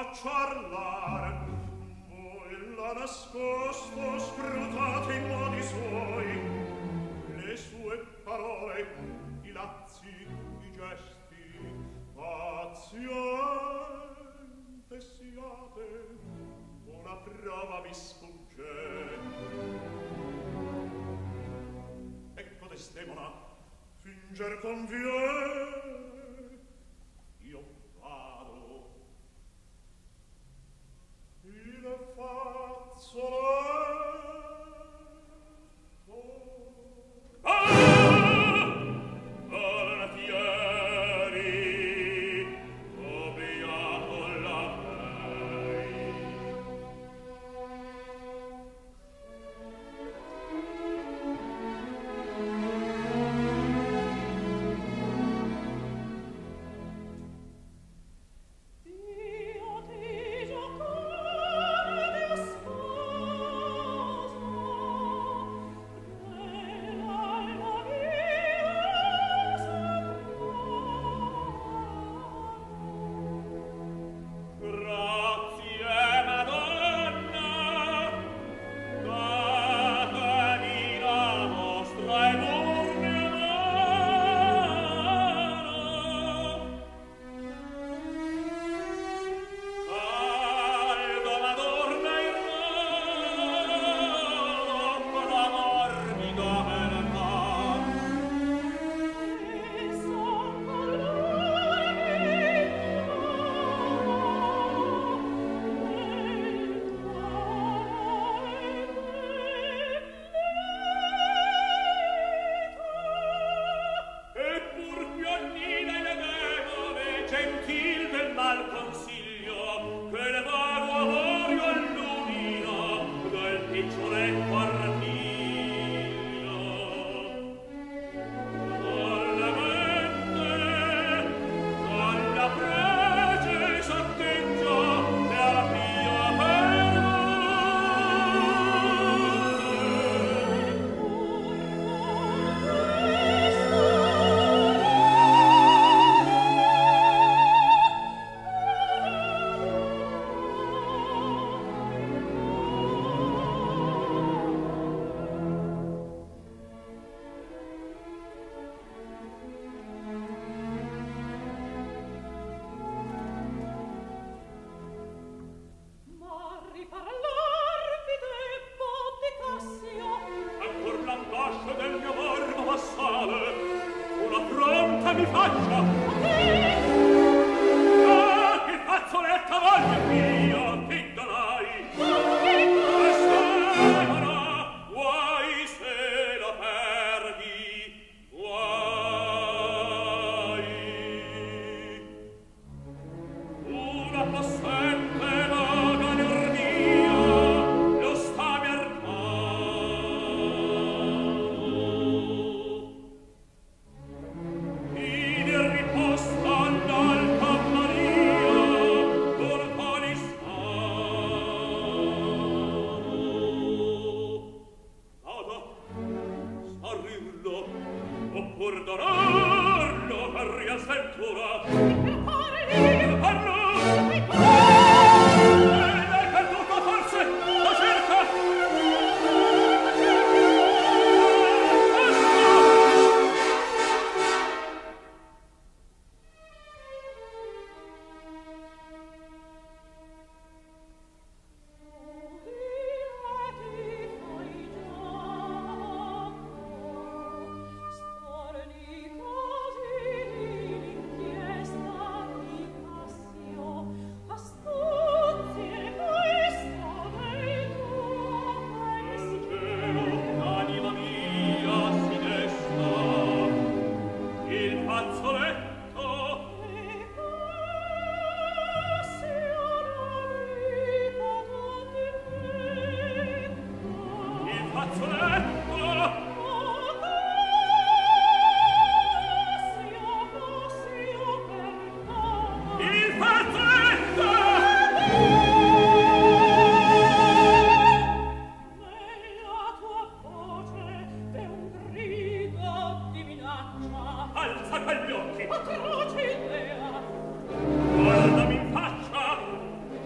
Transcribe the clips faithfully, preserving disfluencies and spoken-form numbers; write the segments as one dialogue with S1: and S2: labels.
S1: Guardami in faccia,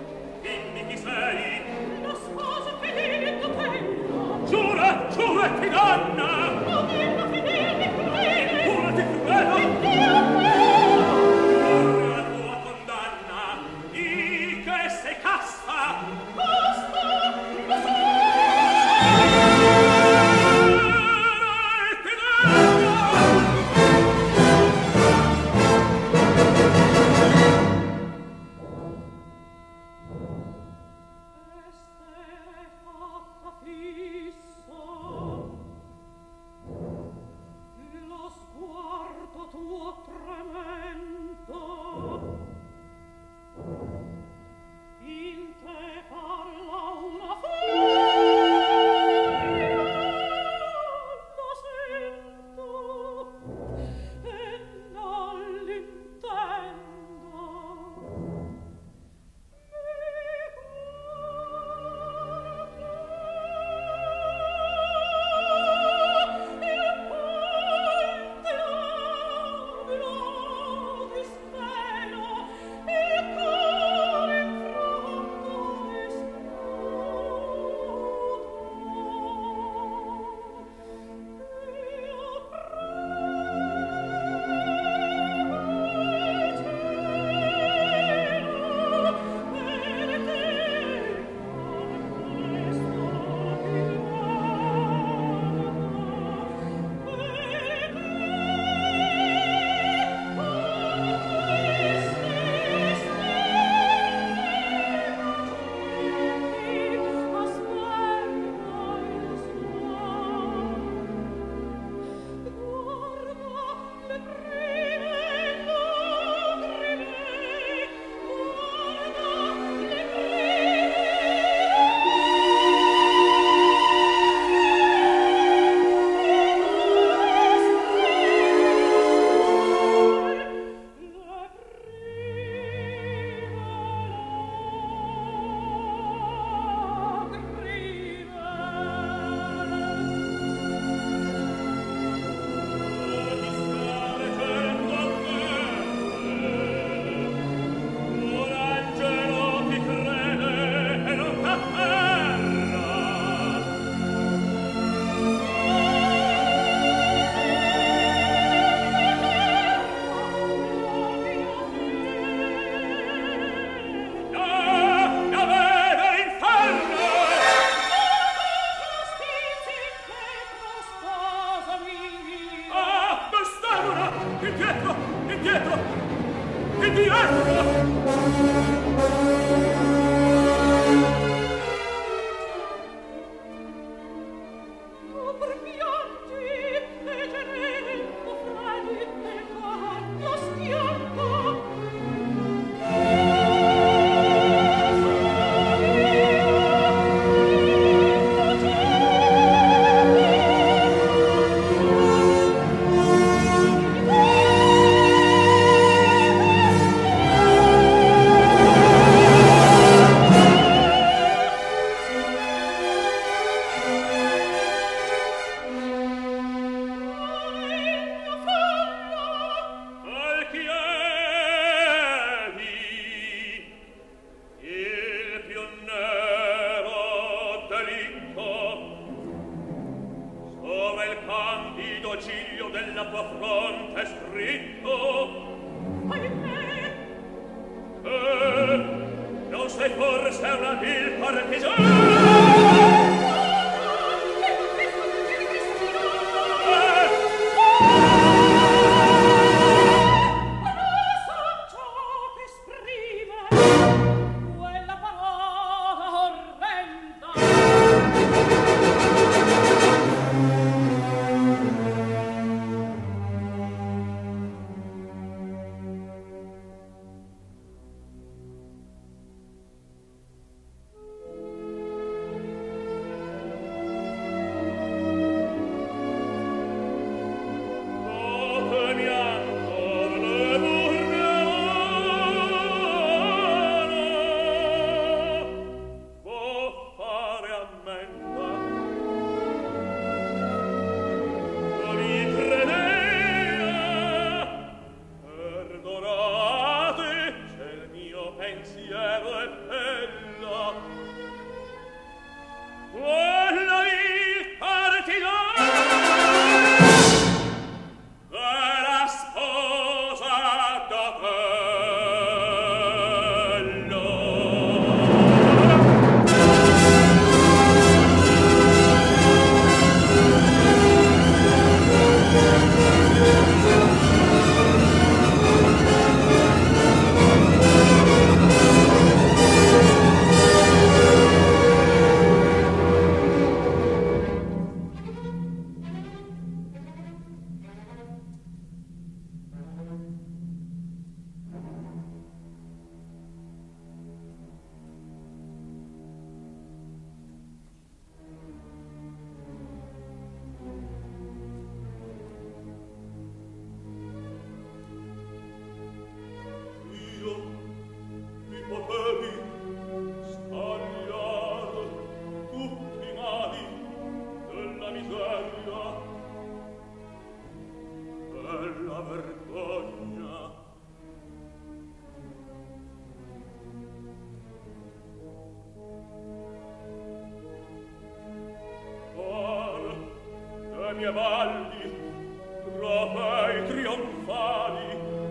S1: mie valli, trofei trionfali,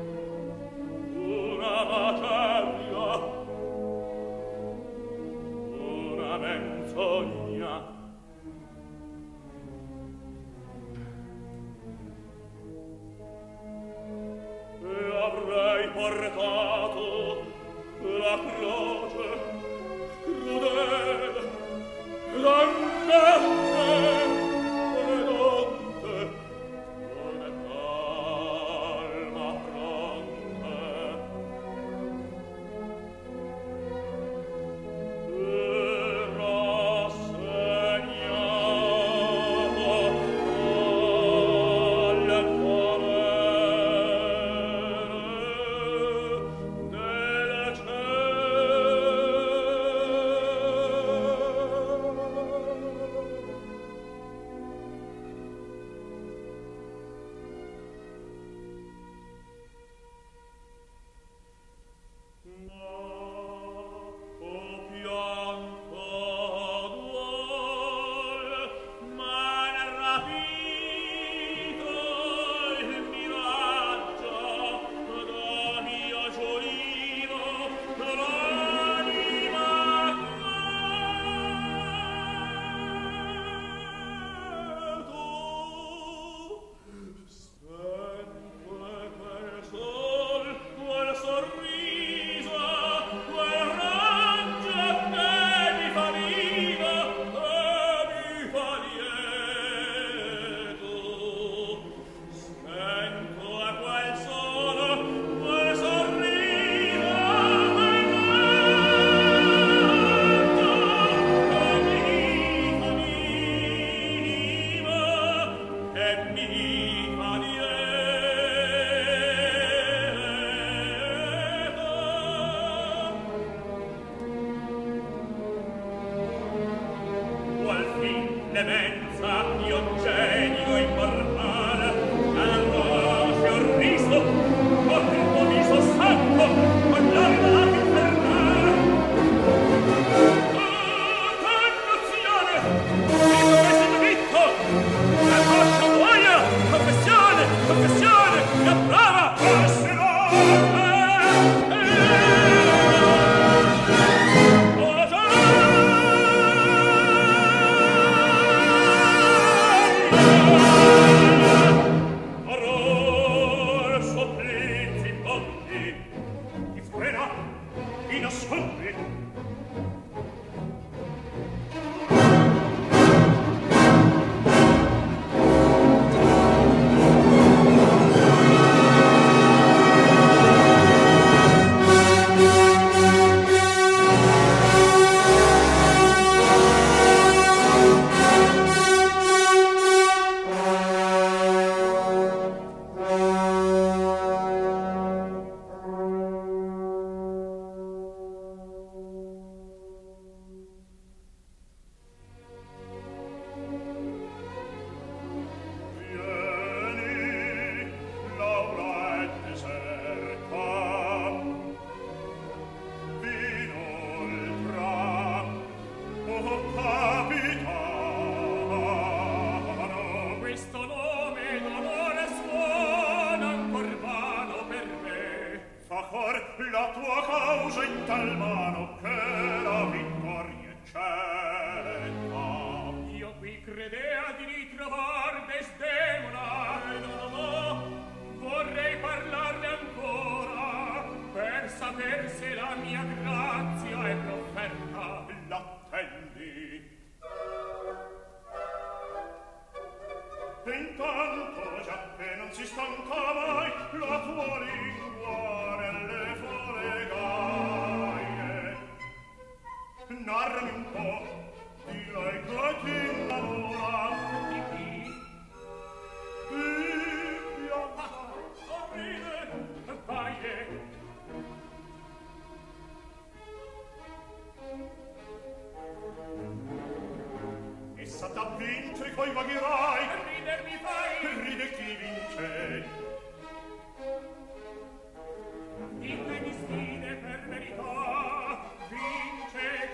S1: una materia, una menzogna. E avrei portato la croce crudele, l'angoscia pedonte, come calma fronte. Era segnato alle forere delle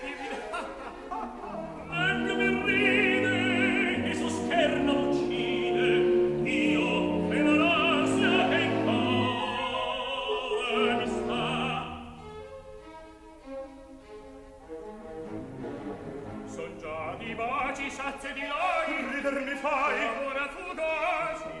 S2: Anche mi ride e sosterna uccide.
S1: baci sazie di loi,
S2: rider mi fai,
S1: ora fugaci.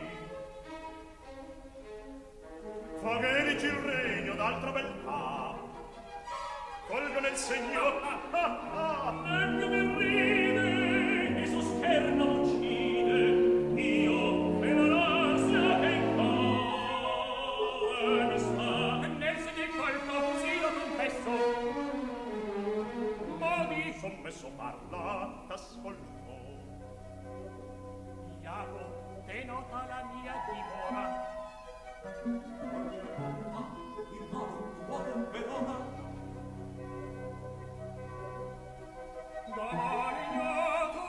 S2: Fagherici il regno d'altra beltà, colgo nel segno, ah, ah, ah.
S1: Ecco mi ride, e su scherno uccide, io che non ansia che in cuore mi sta. Nel segno il colpo, sì lo confesso,
S2: Ma di sommesso parla, t'ascolto.
S1: Iago, denota la mia dimora.
S3: Il mago uomo per ora.
S1: D'Amaliato,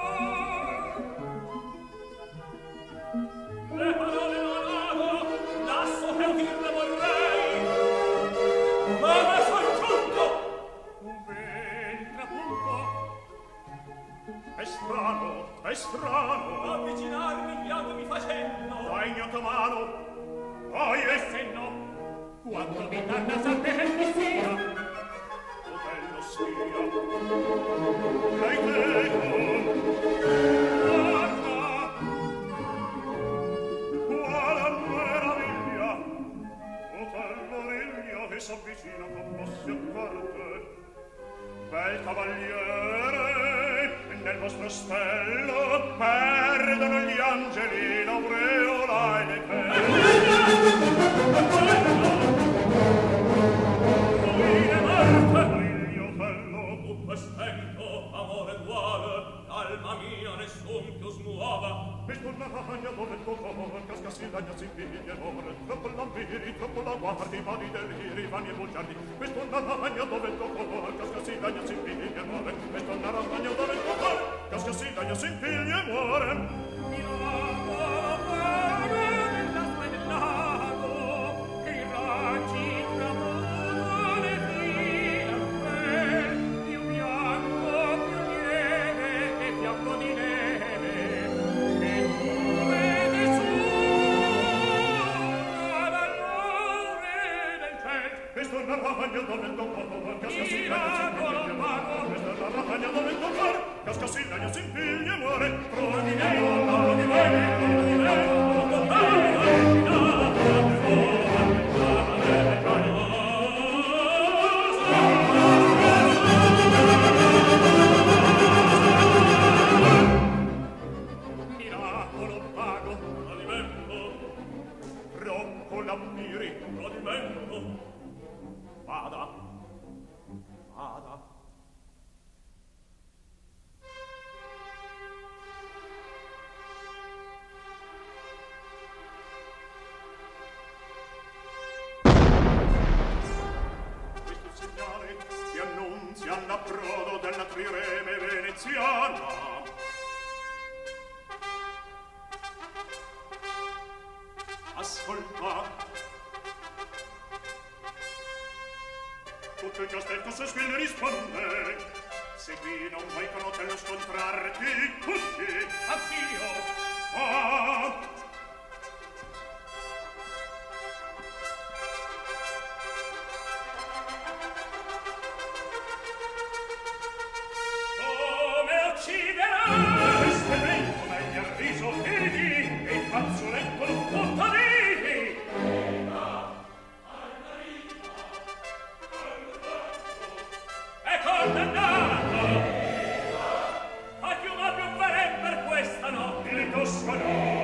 S1: le parole non amo, lasso che udirle vorrei, ma me son giunto un ventre appunto.
S2: È strano, è strano,
S3: Avvicinarmi il iago mi facendo.
S2: fai ignoto mano, poi
S1: E
S2: è
S1: se no, quanto mi danna sapere che sia,
S2: bello sia. Lei teco,
S1: guarda,
S2: quale meraviglia, Otello Riglio che s'avvicina con mossi accorte. Bel cavaliere, nel vostro stello perdono gli angeli l'aureola e le
S1: ruine morte,
S2: Riglio Otello,
S1: tutto stento, amore duale, alma mia nessun più smuova.
S2: e torna ragna dove il tuo cuore casca si dagna si piglia amore, troppo l'ambiri, troppo la guardi, mani deliri, vani e bugiardi. E torna ragna dove il tuo cuore casca si dagna si piglia amore, e torna ragna dove il tuo cuore casca si dagna si piglia amore.
S1: Mio amore, nell'acqua e nel lago, che i raggi tramontano le fila bel, più bianco, più lieve, che fiocco di neve, che nuvole su dall'amore del ciel.
S2: E torna ragna dove il tuo cuore casca si
S1: Il
S2: dagna si
S1: lago
S2: piglia
S1: lo
S2: amore,
S1: pago,
S2: e torna ragna dove il tuo cuore casca si dagna si piglia amore.
S1: pro di lei, pro di lei, pro di lei, pro di lei,
S2: Miracolo vago,
S1: tradimento,
S2: troppo l'ambiri,
S1: tradimento,
S2: vada, vada. Questo segnale ti annunzia l'approdo della trireme veneziana. Ascolta, tutto il castello sospira e risponde. Se qui non vuoi con Otello scontrarti, fuggi.
S1: anch'io,
S2: Ah!
S1: come ucciderà?
S2: Questo è vento dagli arriso, vedi, e il fazzoletto lo porta vivi.
S1: È condannato! A più ma più farem per questa notte!
S2: Il toscano.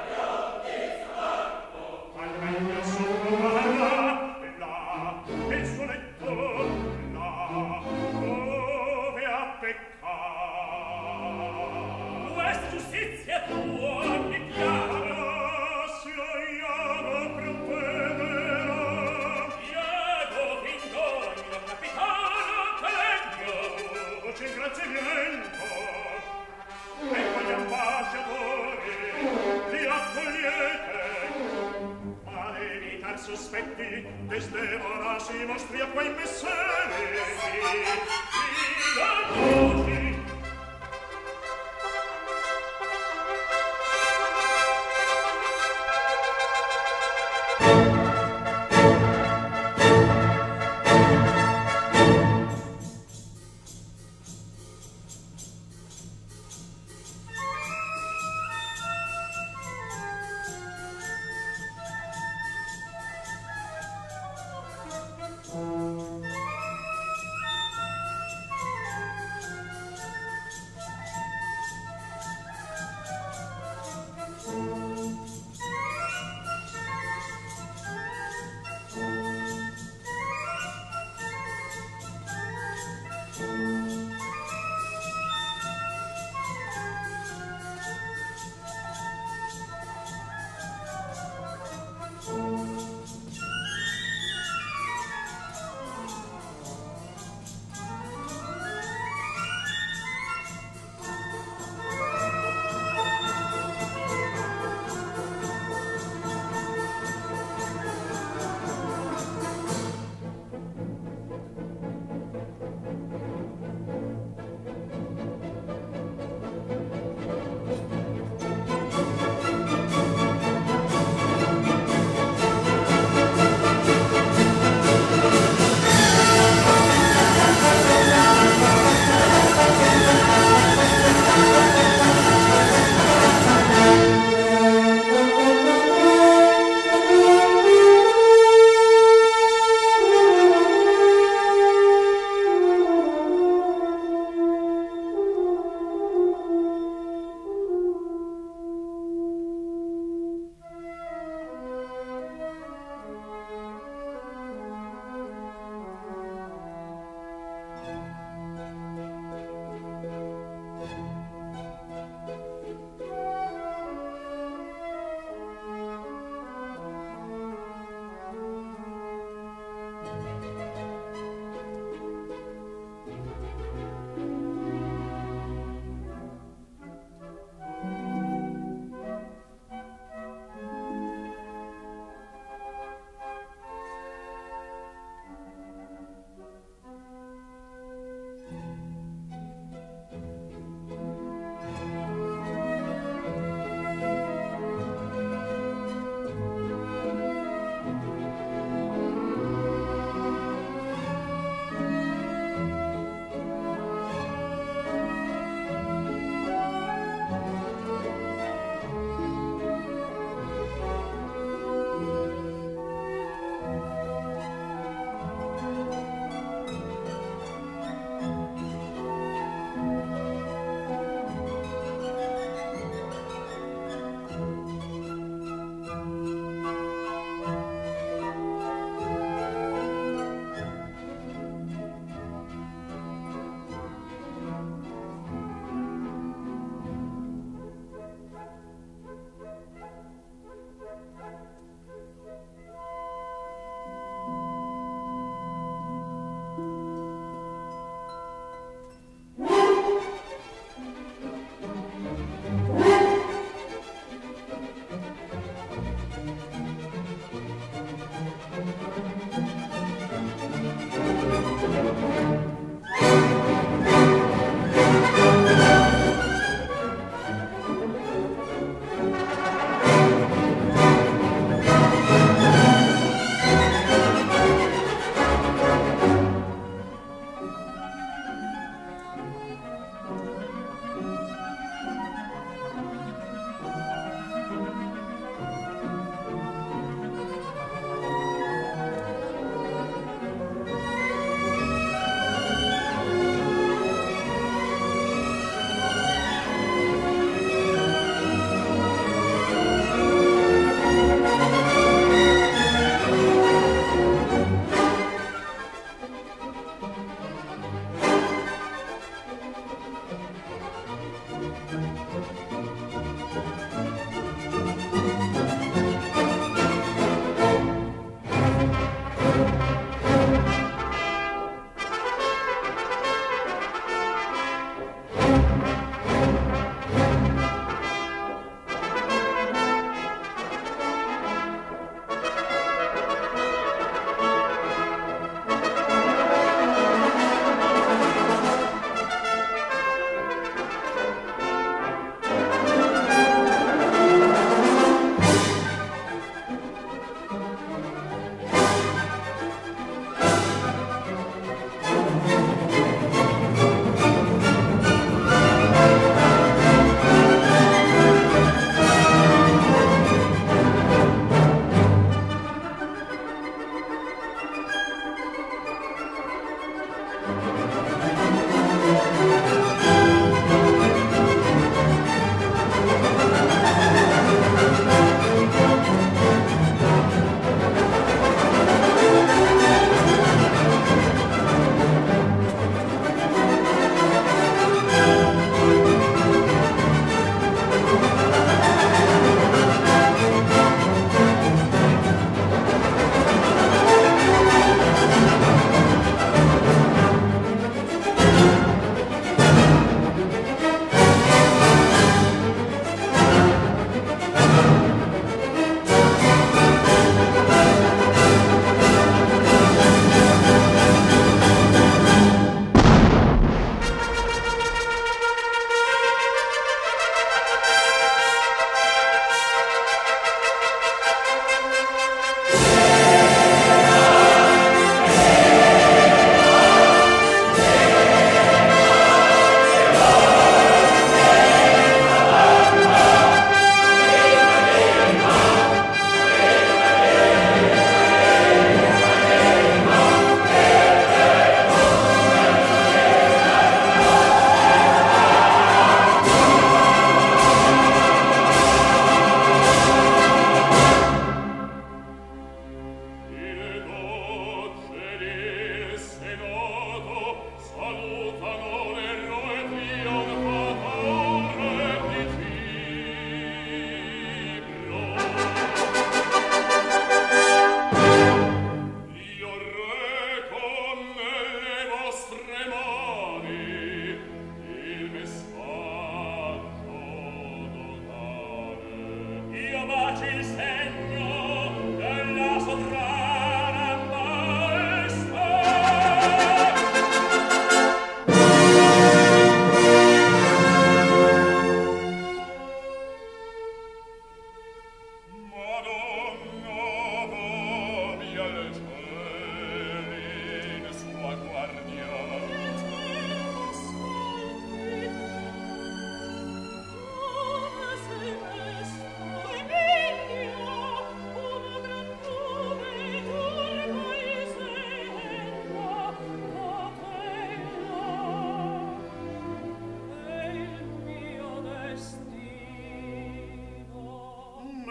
S2: Al meglio sotto là, e là, e il suo letto, là, dove ha peccato.
S1: Questa giustizia tua mi piace!
S2: Grazie a Iago provvederà.
S1: Iago Fingogno, capitano Calegno!
S2: Voce in graziamento, ecco gli ambasciatori, li accogliete. Ma ad evitar sospetti, Desdemona si mostri a quei messeri.
S1: Fidanzuti!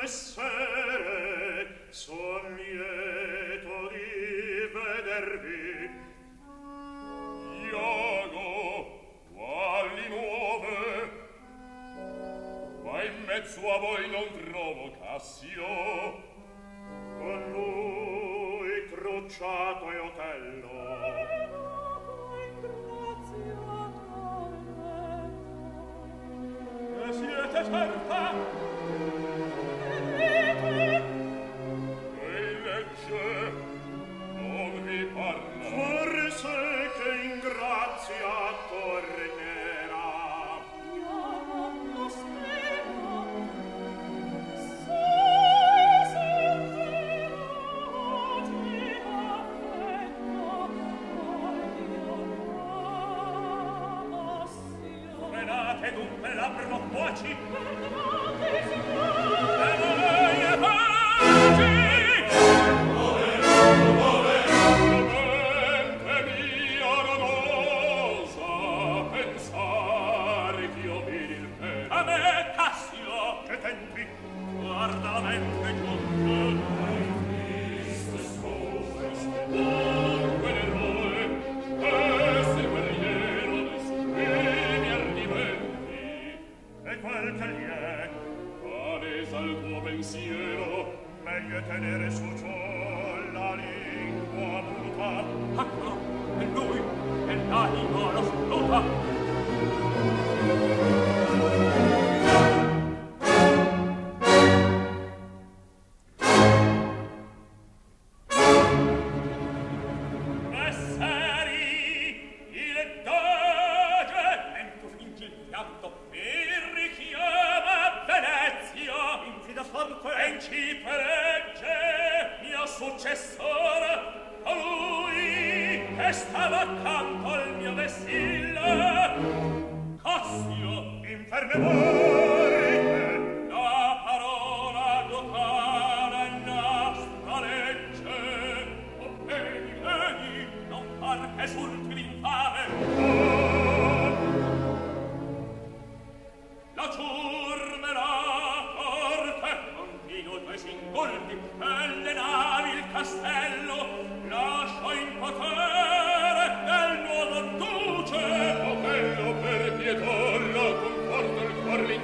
S2: messere, son lieto di vedervi.
S4: Iago, quali nuove? Ma in mezzo a voi non trovo Cassio.
S2: Con lui Cruciato e Otello.
S1: E siete certa?
S4: Ehi, legge, non vi parla.
S2: Forse che in grazia tornerà.
S1: Frenate dunque labbro fuoci. Guarda la mente giunta.
S4: Triste sposo, dunque l'eroe, e segue l'iero dei supremi ardimenti.
S2: E quel che gli è,
S4: palesa il tuo pensiero,
S2: meglio è tenere su ciò la lingua muta.
S1: Eccolo, è lui, è l'anima lo sputa.
S4: Otello per pietarla conforta il cuor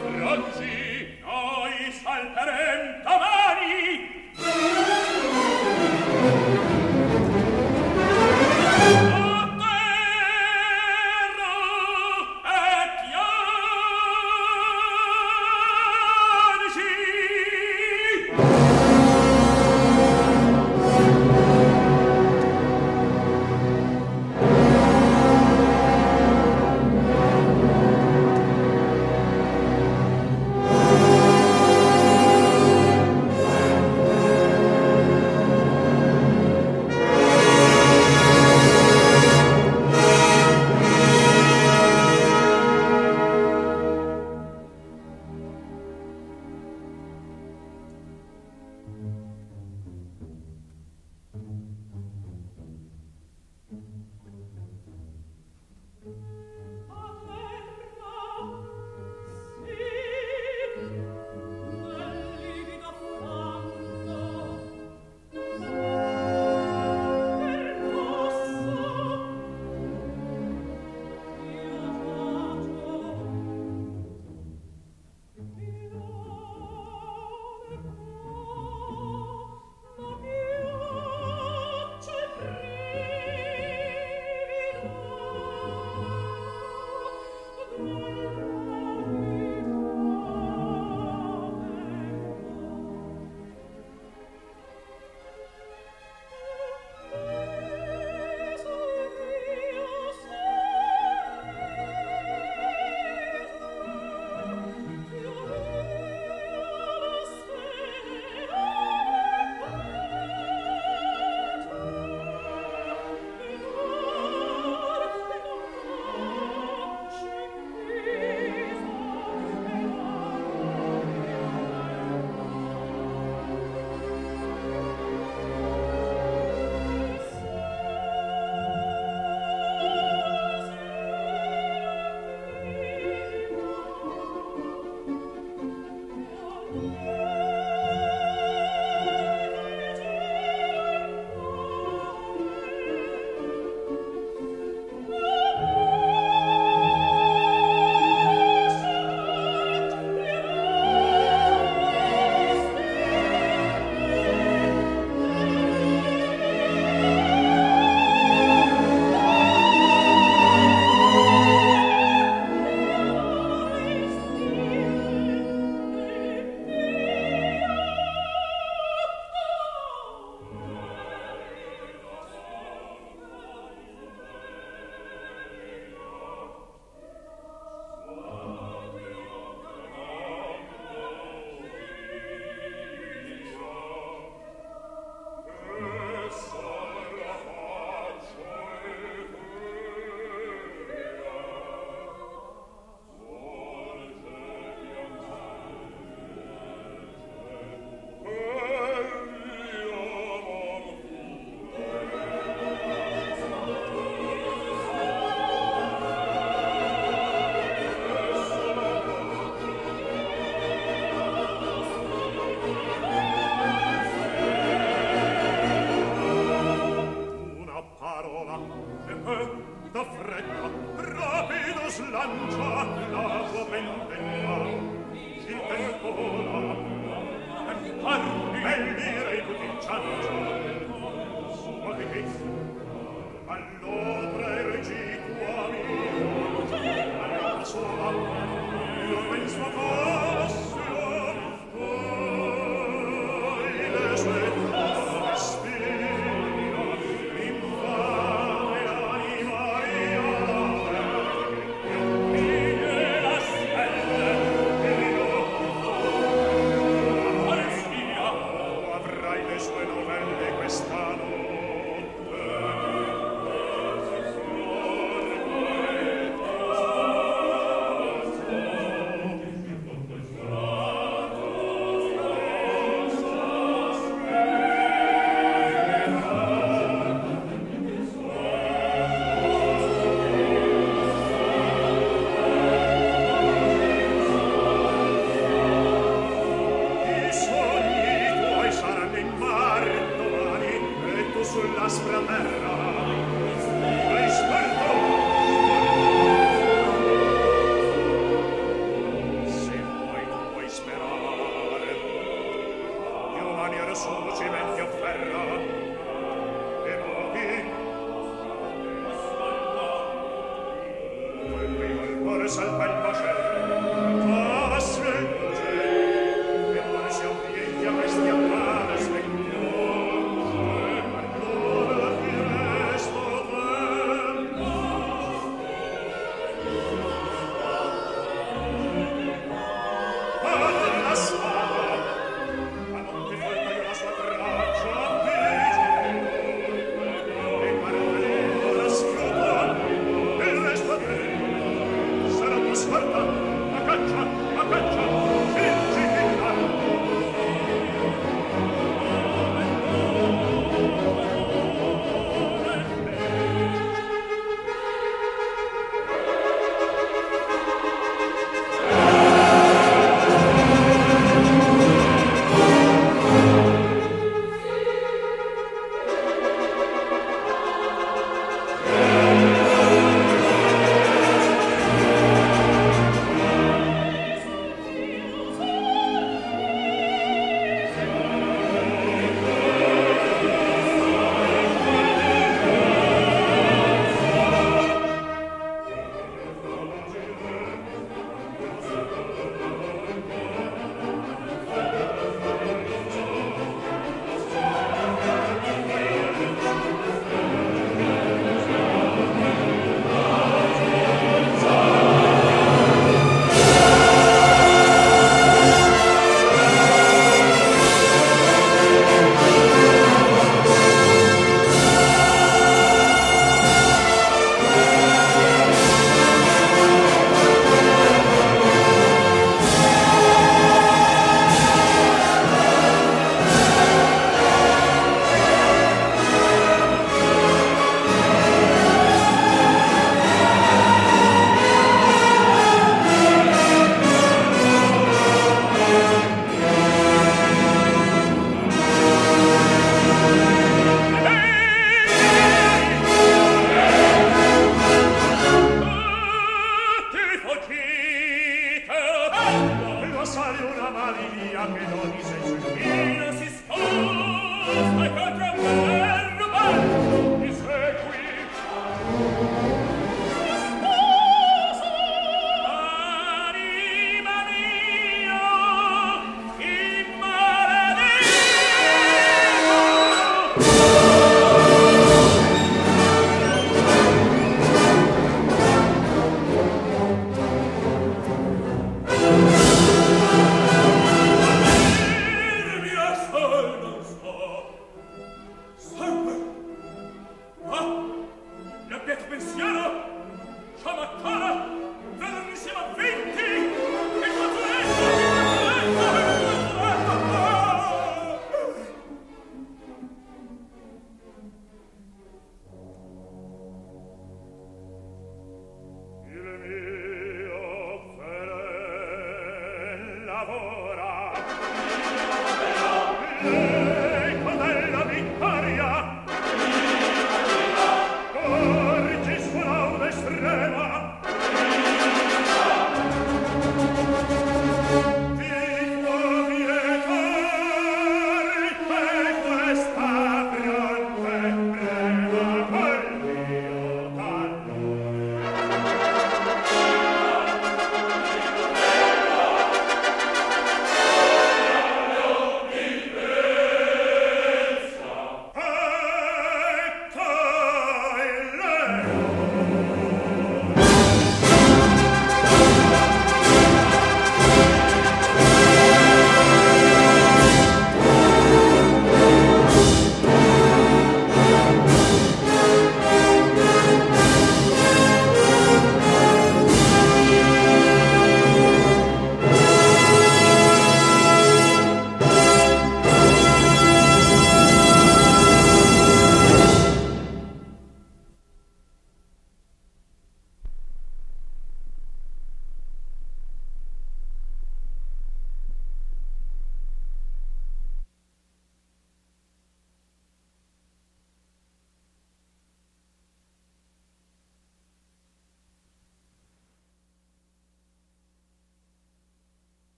S2: lavora